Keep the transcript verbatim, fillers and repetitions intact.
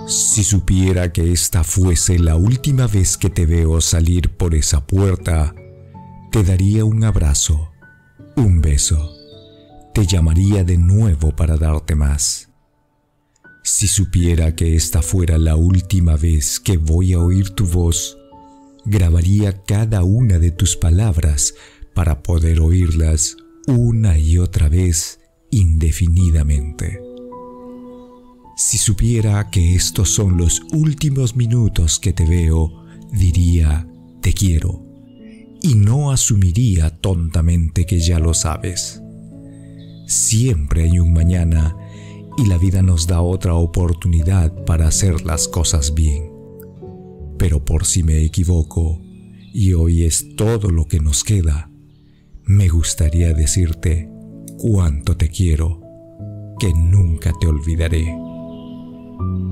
Si supiera que esta fuese la última vez que te veo salir por esa puerta, te daría un abrazo, un beso. Te llamaría de nuevo para darte más. Si supiera que esta fuera la última vez que voy a oír tu voz, grabaría cada una de tus palabras para poder oírlas una y otra vez indefinidamente. Si supiera que estos son los últimos minutos que te veo, diría te quiero y no asumiría tontamente que ya lo sabes. Siempre hay un mañana y la vida nos da otra oportunidad para hacer las cosas bien. Pero por si me equivoco y hoy es todo lo que nos queda, me gustaría decirte cuánto te quiero, que nunca te olvidaré.